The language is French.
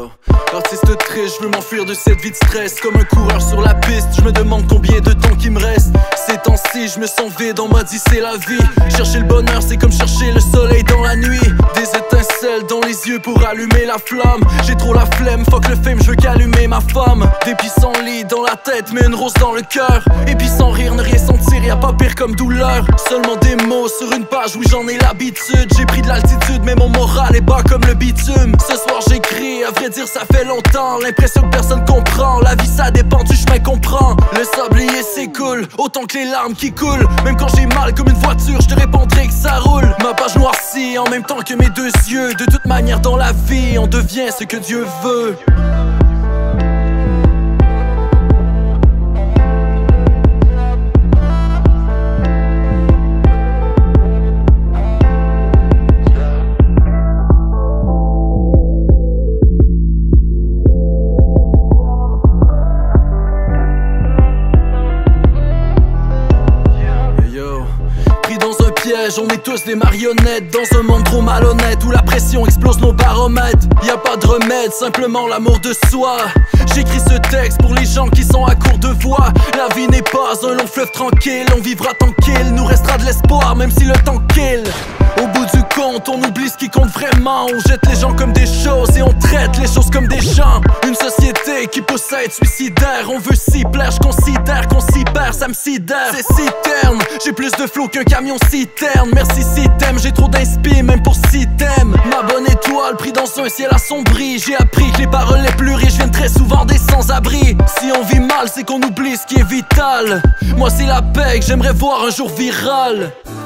Yo, artiste triste, je veux m'enfuir de cette vie de stress. Comme un coureur sur la piste, je me demande combien de temps qu'il me reste. Ces temps-ci, je me sens vide, on m'a dit c'est la vie. Chercher le bonheur, c'est comme chercher le soleil dans la nuit. Des étincelles dans les yeux pour allumer la flamme. J'ai trop la flemme, fuck le fame, je veux qu'allumer ma femme. Des pissenlits dans la tête, mais une rose dans le cœur. Et puis sans rire, ne rien sentir, y'a pas pire comme douleur. Seulement des mots sur une page, oui j'en ai l'habitude. J'ai pris de l'altitude, mais mon moral est bas comme le bitume. Ce soir j'écris, à vrai dire ça fait longtemps. L'impression que personne comprend, la vie ça dépend du chemin qu'on prend. Le sablier s'écoule, autant que les larmes qui coulent. Même quand j'ai mal comme une voiture, je te répondrai que ça roule. Ma page noircit en même temps que mes deux yeux. De toute manière dans la vie, on devient ce que Dieu veut. On est tous des marionnettes dans un monde trop malhonnête où la pression explose nos baromètres. Y a pas de remède, simplement l'amour de soi. J'écris ce texte pour les gens qui sont à court de voix. La vie n'est pas un long fleuve tranquille, on vivra tant qu'il nous restera de l'espoir même si le temps kill. Au bout du compte, on oublie ce qui compte vraiment. On jette les gens comme des choses et on traite les choses comme des gens. Une société qui pousse à être suicidaire. On veut s'y plaire, je considère qu'on s'y perd, ça me sidère. C'est si terne, j'ai plus de flow qu'un camion citerne. Merci si t'aimes, j'ai trop d'inspi même pour si t'aimes. Ma bonne étoile pris dans un ciel assombri. J'ai appris que les paroles les plus riches viennent très souvent des sans-abri. Si on vit mal, c'est qu'on oublie ce qui est vital. Moi c'est la paix que j'aimerais voir un jour virale.